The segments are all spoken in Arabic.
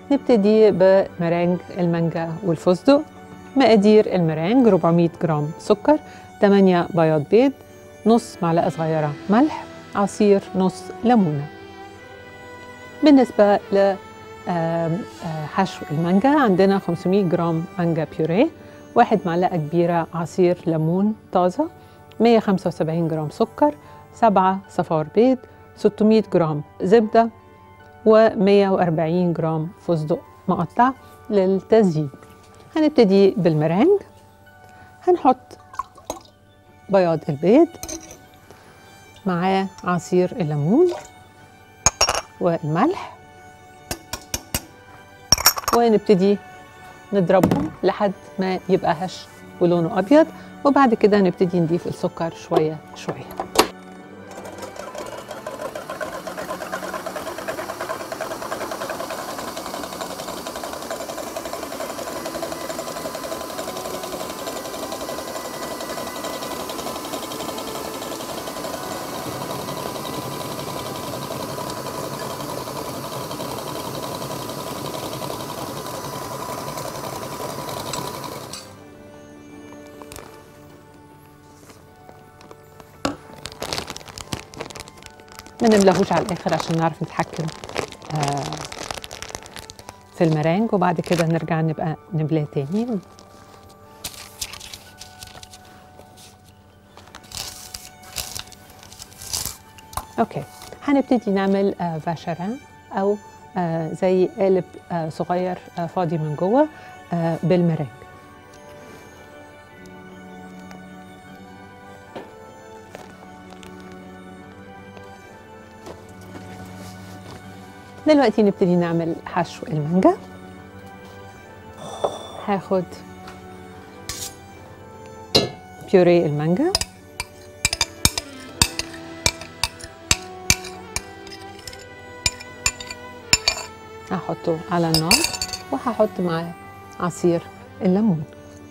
نبتدي بمرانج المانجا والفستق. مقادير المرانج: 400 جرام سكر، 8 بياض بيض، نص معلقة صغيرة ملح، عصير نص ليمونة. بالنسبة لحشو المانجا، عندنا 500 جرام مانجا بيوريه، 1 معلقة كبيرة عصير ليمون طازة، 175 جرام سكر، 7 صفار بيض، 600 جرام زبدة، و140 جرام فستق مقطع للتزيين. هنبتدي بالمرانج. هنحط بياض البيض معاه عصير الليمون والملح، ونبتدي نضربهم لحد ما يبقى هش ولونه أبيض، وبعد كده نبتدي نضيف السكر شوية شوية. ما نملاهوش على الآخر عشان نعرف نتحكم في المرانج، وبعد كده نرجع نبقى نملاه تاني. اوكي، هنبتدي نعمل فاشاران او زي قالب صغير فاضي من جوه بالمرانج. دلوقتي نبتدي نعمل حشو المانجا. هاخد بيوريه المانجا، هحطه على النار وهحط معاه عصير الليمون.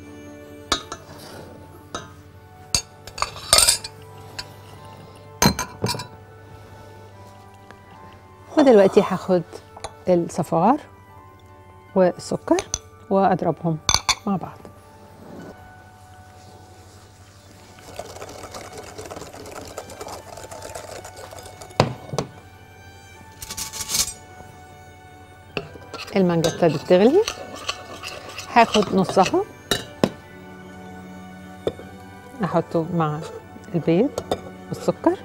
ودلوقتي هاخد الصفار والسكر واضربهم مع بعض. المانجا ابتدت تغلي، هاخد نصها احطه مع البيض والسكر،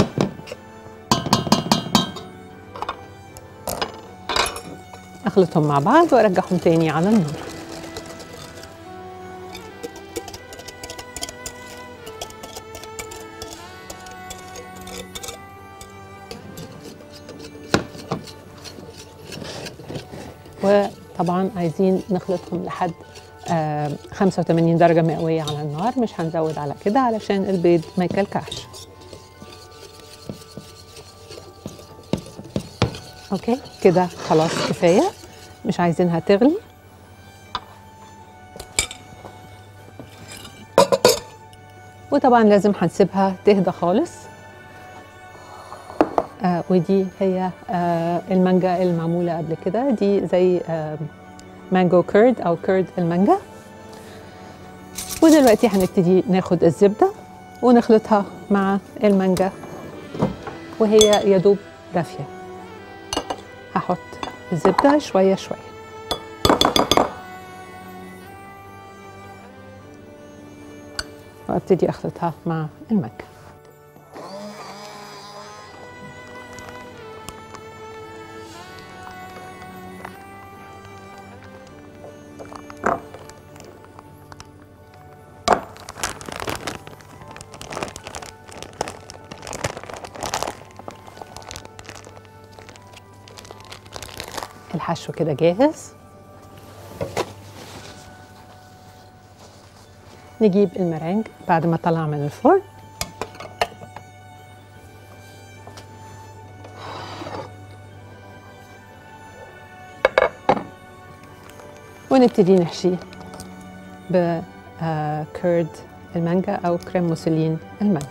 اخلطهم مع بعض وارجعهم تاني على النار. وطبعا عايزين نخلطهم لحد 85 درجة مئوية على النار، مش هنزود على كده علشان البيض ما يكلكعش. اوكي كده خلاص كفاية، مش عايزينها تغلي. وطبعا لازم هنسيبها تهدى خالص. ودي هي المانجا المعمولة قبل كده، دي زي مانجو كيرد أو كيرد المانجا. ودلوقتي هنبتدي ناخد الزبدة ونخلطها مع المانجا وهي يدوب دافية. هحط الزبدة شوية شوية، وابتدي اخلطها مع المانجا. الحشو كده جاهز. نجيب المرانج بعد ما طلع من الفرن، ونبتدي نحشيه بكيرد المانجا أو كريم موسلين المانجا.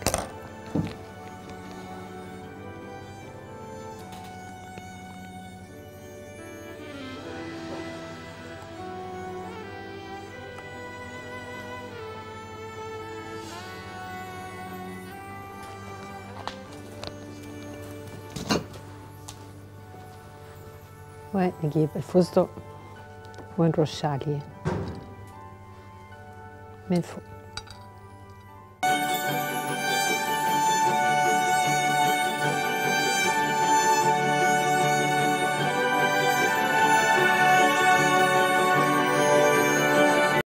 ونجيب الفستق ونرش عليه من فوق.